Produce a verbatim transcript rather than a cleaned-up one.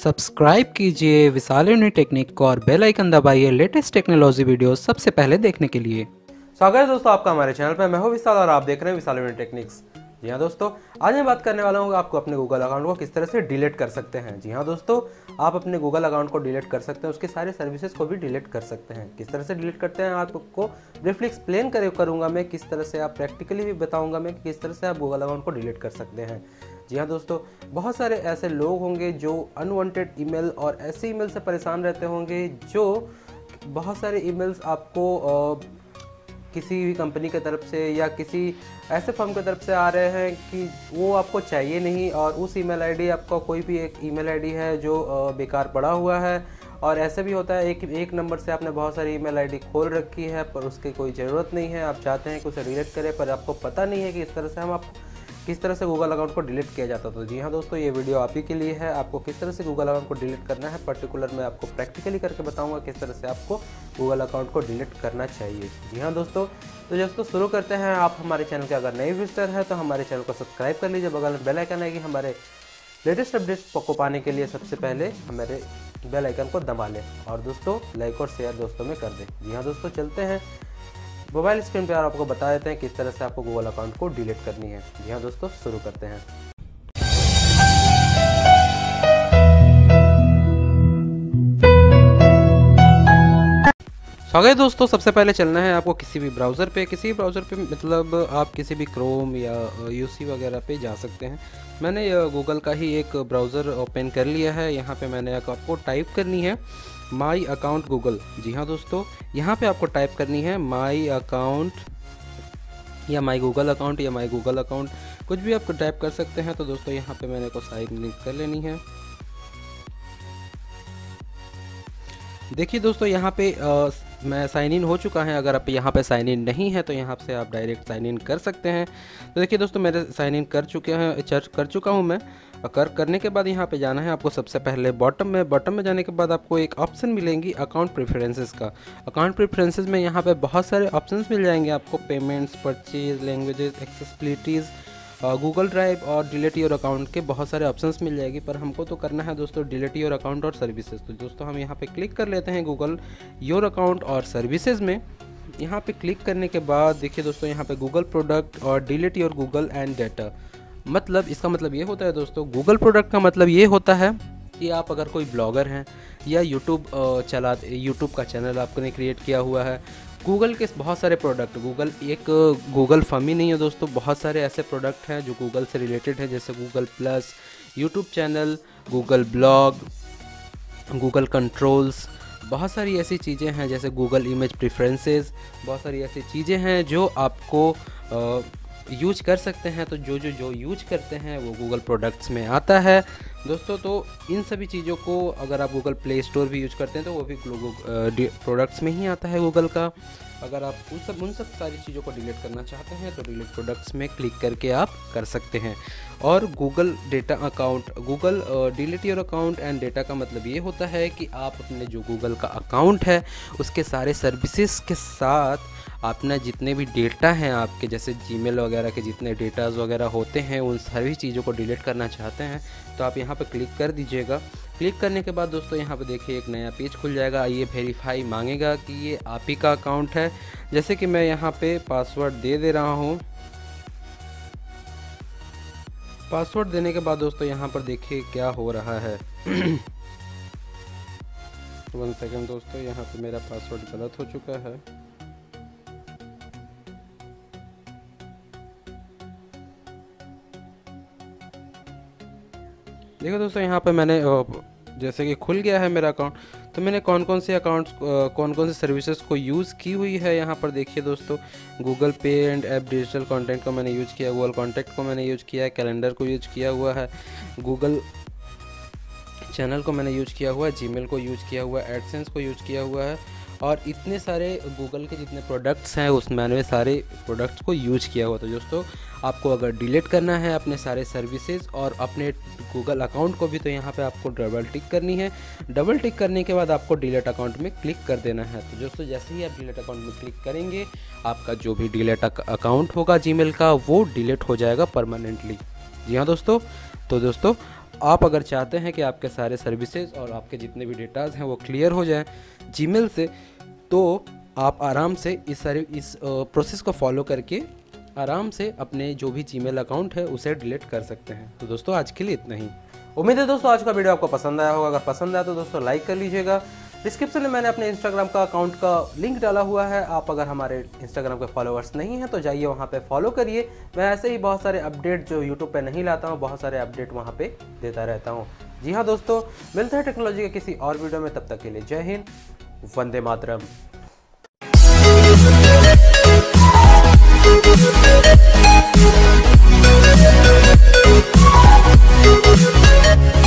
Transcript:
Subscribe कीजिए विशाल uni Technic को और बेल आइकन दबाइए लेटेस्ट टेक्नोलॉजी वीडियो सबसे पहले देखने के लिए। स्वागत है दोस्तों आपका हमारे चैनल पर। मैं हूं विशाल और आप देख रहे हैं विशाल यूनि टेक्निक्स। जी हाँ दोस्तों, आज मैं बात करने वाला हूँ आपको अपने गूगल अकाउंट को किस तरह से डिलीट कर सकते हैं। जी हाँ दोस्तों, आप अपने गूगल अकाउंट को डिलीट कर सकते हैं, उसके सारे सर्विसेज को भी डिलीट कर सकते हैं। किस तरह से डिलीट करते हैं आपको ब्रीफली एक्सप्लेन कर करूँगा मैं, किस तरह से आप प्रैक्टिकली भी बताऊँगा मैं कि किस तरह से आप गूगल अकाउंट को डिलीट कर सकते हैं। जी हाँ दोस्तों, बहुत सारे ऐसे लोग होंगे जो अनवांटेड ईमेल और ऐसे ईमेल से परेशान रहते होंगे जो बहुत सारे ईमेल्स आपको आ, किसी भी कंपनी की तरफ से या किसी ऐसे फर्म की तरफ से आ रहे हैं कि वो आपको चाहिए नहीं, और उस ईमेल आईडी आपका कोई भी एक ईमेल आईडी है जो बेकार पड़ा हुआ है। और ऐसे भी होता है एक एक नंबर से आपने बहुत सारी ईमेल आईडी खोल रखी है पर उसकी कोई ज़रूरत नहीं है, आप चाहते हैं कि उसे डिलीट करें पर आपको पता नहीं है कि इस तरह से हम आप किस तरह से गूगल अकाउंट को डिलीट किया जाता था। तो जी हाँ दोस्तों, ये वीडियो आप ही के लिए है। आपको किस तरह से गूगल अकाउंट को डिलीट करना है पर्टिकुलर मैं आपको प्रैक्टिकली करके बताऊंगा किस तरह से आपको गूगल अकाउंट को डिलीट करना चाहिए। जी हाँ दोस्तों, तो दोस्तों शुरू करते हैं। आप हमारे चैनल के अगर नए विजिटर हैं तो हमारे चैनल को सब्सक्राइब कर लीजिए, बगल में बेल आइकन आएगी, हमारे लेटेस्ट अपडेट्स को पाने के लिए सबसे पहले हमारे बेल आइकन को दबा लें और दोस्तों लाइक और शेयर दोस्तों में कर दें। जी हाँ दोस्तों, चलते हैं मोबाइल स्क्रीन पर आपको बता देते हैं किस तरह से आपको गूगल अकाउंट को डिलीट करनी है। जी हाँ दोस्तों, शुरू करते हैं। स्वागत है दोस्तों, सबसे पहले चलना है आपको किसी भी ब्राउज़र पे किसी भी ब्राउज़र पे मतलब आप किसी भी क्रोम या यूसी वगैरह पे जा सकते हैं। मैंने गूगल का ही एक ब्राउज़र ओपन कर लिया है। यहाँ पे मैंने आपको टाइप करनी है माई अकाउंट गूगल। जी हाँ दोस्तों, यहाँ पे आपको टाइप करनी है माई अकाउंट या माई गूगल अकाउंट या माई गूगल अकाउंट, कुछ भी आप टाइप कर सकते हैं। तो दोस्तों यहाँ पे मैंने को साइन इन कर लेनी है। देखिए दोस्तों, यहाँ पे आ, मैं साइन इन हो चुका है। अगर आप यहाँ पे साइन इन नहीं है तो यहाँ से आप डायरेक्ट साइन इन कर सकते हैं। तो देखिए दोस्तों, मेरे साइन इन कर चुके हैं कर चुका हूँ मैं। कर करने के बाद यहाँ पे जाना है आपको सबसे पहले बॉटम में। बॉटम में जाने के बाद आपको एक ऑप्शन मिलेंगी अकाउंट प्रेफरेंसेस का। अकाउंट प्रेफरेंसेस में यहाँ पे बहुत सारे ऑप्शंस मिल जाएंगे आपको, payments, purchase, languages, accessibilities, Google drive और डिलीट योर अकाउंट के बहुत सारे ऑप्शंस मिल जाएगी। पर हमको तो करना है दोस्तों डिलीट योर अकाउंट और सर्विसेज। तो दोस्तों हम यहाँ पे क्लिक कर लेते हैं गूगल योर अकाउंट और सर्विसेज में। यहाँ पे क्लिक करने के बाद देखिए दोस्तों, यहाँ पे गूगल प्रोडक्ट और delete your Google and data, मतलब इसका मतलब ये होता है दोस्तों, गूगल प्रोडक्ट का मतलब ये होता है कि आप अगर कोई ब्लॉगर हैं या यूट्यूब चला यूट्यूब का चैनल आपने क्रिएट किया हुआ है, गूगल के बहुत सारे प्रोडक्ट, गूगल एक गूगल फर्म ही नहीं है दोस्तों, बहुत सारे ऐसे प्रोडक्ट हैं जो गूगल से रिलेटेड हैं, जैसे Google plus, YouTube channel, Google blog, Google controls, बहुत सारी ऐसी चीज़ें हैं जैसे गूगल इमेज प्रेफरेंसेस, बहुत सारी ऐसी चीज़ें हैं जो आपको आ, यूज कर सकते हैं। तो जो जो जो यूज करते हैं वो गूगल प्रोडक्ट्स में आता है दोस्तों। तो इन सभी चीज़ों को अगर आप गूगल प्ले स्टोर भी यूज करते हैं तो वो भी प्रोडक्ट्स में ही आता है गूगल का। अगर आप उन सब उन सब सारी चीज़ों को डिलीट करना चाहते हैं तो डिलीट प्रोडक्ट्स में क्लिक करके आप कर सकते हैं। और Google data account, Google delete your account and data का मतलब ये होता है कि आप अपने जो गूगल का अकाउंट है उसके सारे सर्विसेज के साथ अपना जितने भी डेटा हैं आपके, जैसे जीमेल वगैरह के जितने डेटाज वगैरह होते हैं, उन सभी चीज़ों को डिलीट करना चाहते हैं तो आप यहाँ पे क्लिक कर दीजिएगा। क्लिक करने के बाद दोस्तों यहाँ पे देखिए एक नया पेज खुल जाएगा। ये वेरीफाई मांगेगा कि ये आप ही का अकाउंट है। जैसे कि मैं यहाँ पे पासवर्ड दे दे रहा हूँ। पासवर्ड देने के बाद दोस्तों यहाँ पर देखिए क्या हो रहा है। वन सेकेंड दोस्तों, यहाँ पे मेरा पासवर्ड गलत हो चुका है। देखो दोस्तों, यहाँ पे मैंने जैसे कि खुल गया है मेरा अकाउंट, तो मैंने कौन कौन से अकाउंट्स कौन कौन से सर्विसेज को यूज़ की हुई है यहाँ पर देखिए दोस्तों। गूगल पे एंड ऐप डिजिटल कंटेंट को मैंने यूज़ किया, गूगल कॉन्टैक्ट को मैंने यूज़ किया है, कैलेंडर को यूज़ किया हुआ है, गूगल चैनल को मैंने यूज़ किया हुआ है, जीमेल को यूज़ किया हुआ है, एडसेंस को यूज़ किया हुआ है, और इतने सारे गूगल के जितने प्रोडक्ट्स हैं उस मैंने सारे प्रोडक्ट्स को यूज़ किया हुआ। तो दोस्तों आपको अगर डिलीट करना है अपने सारे सर्विसेज और अपने गूगल अकाउंट को भी, तो यहाँ पे आपको डबल टिक करनी है। डबल टिक करने के बाद आपको डिलीट अकाउंट में क्लिक कर देना है। तो दोस्तों जैसे ही आप डिलीट अकाउंट में क्लिक करेंगे आपका जो भी डिलीट अकाउंट होगा जीमेल का वो डिलीट हो जाएगा परमानेंटली। जी हाँ दोस्तों, तो दोस्तों आप अगर चाहते हैं कि आपके सारे सर्विसेज और आपके जितने भी डेटाज हैं वो क्लियर हो जाएं जीमेल से, तो आप आराम से इस सारे इस प्रोसेस को फॉलो करके आराम से अपने जो भी जीमेल अकाउंट है उसे डिलीट कर सकते हैं। तो दोस्तों आज के लिए इतना ही। उम्मीद है दोस्तों आज का वीडियो आपको पसंद आया होगा। अगर पसंद आया तो दोस्तों लाइक कर लीजिएगा। डिस्क्रिप्शन में मैंने अपने इंस्टाग्राम का अकाउंट का लिंक डाला हुआ है। आप अगर हमारे इंस्टाग्राम के फॉलोअर्स नहीं हैं तो जाइए वहाँ पे फॉलो करिए। मैं ऐसे ही बहुत सारे अपडेट जो यूट्यूब पे नहीं लाता हूँ, बहुत सारे अपडेट वहाँ पे देता रहता हूँ। जी हाँ दोस्तों, मिलते हैं टेक्नोलॉजी के किसी और वीडियो में। तब तक के लिए जय Hind, Vande Mataram. We'll be right back.